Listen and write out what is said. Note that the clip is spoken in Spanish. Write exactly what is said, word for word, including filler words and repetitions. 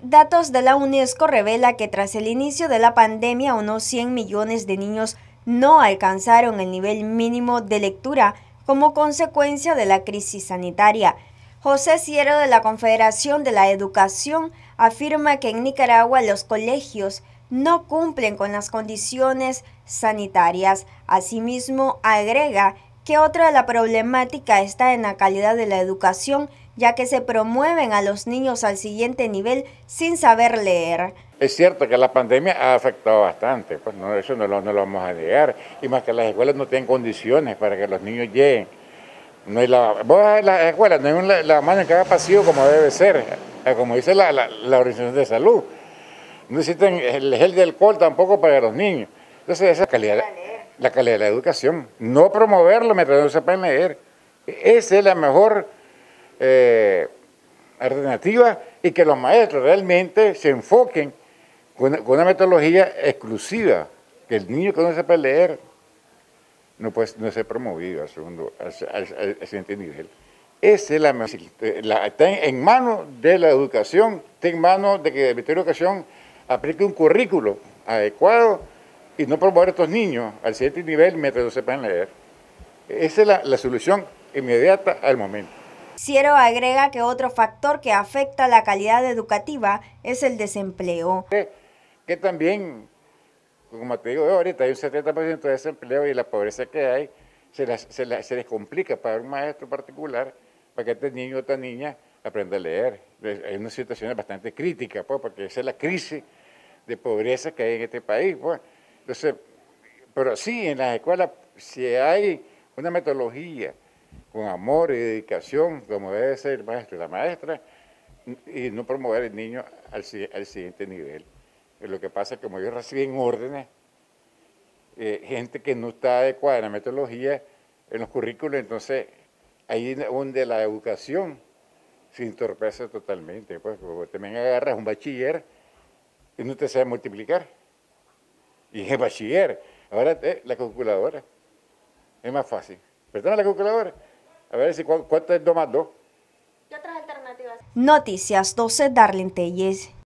Datos de la UNESCO revela que tras el inicio de la pandemia, unos cien millones de niños no alcanzaron el nivel mínimo de lectura como consecuencia de la crisis sanitaria. José Ciero, de la Confederación de la Educación, afirma que en Nicaragua los colegios no cumplen con las condiciones sanitarias. Asimismo, agrega que otra de la problemática está en la calidad de la educación, ya que se promueven a los niños al siguiente nivel sin saber leer. Es cierto que la pandemia ha afectado bastante, pues no, eso no lo, no lo vamos a negar, y más que las escuelas no tienen condiciones para que los niños lleguen. No hay la, vos en las escuelas no hay un lavamanos en cada pasillo como debe ser, como dice la, la, la Organización de Salud. No existen el gel de alcohol tampoco para los niños. Entonces esa calidad, la calidad de la educación, no promoverlo mientras no sepan leer. Esa es la mejor eh, alternativa, y que los maestros realmente se enfoquen con una, con una metodología exclusiva, que el niño que no sepa leer no puede no ser promovido al segundo, al, al, al siguiente nivel. Esa es la, la está en manos de la educación, está en manos de que el Ministerio de Educación aplique un currículo adecuado y no promover a estos niños al siguiente nivel mientras no sepan leer. Esa es la, la solución inmediata al momento. Ciero agrega que otro factor que afecta la calidad educativa es el desempleo. Que, que también, como te digo ahorita, hay un setenta por ciento de desempleo, y la pobreza que hay se, la, se, la, se les complica para un maestro particular para que este niño o esta niña aprenda a leer. Hay una situación bastante crítica, pues, porque esa es la crisis de pobreza que hay en este país. Pues. Entonces, pero sí, en las escuelas, si hay una metodología con amor y dedicación, como debe ser el maestro y la maestra, y no promover al niño al, al siguiente nivel. Lo que pasa es que como ellos reciben órdenes, eh, gente que no está adecuada en la metodología, en los currículos, entonces ahí es donde la educación se entorpece totalmente. Pues, porque también agarras un bachiller y no te sabe multiplicar. Y es bachiller. Ahora eh, la calculadora es más fácil. Perdón, la calculadora. A ver si cuánto es dos más dos. ¿Qué otras alternativas? Noticias doce, Darlene Telles.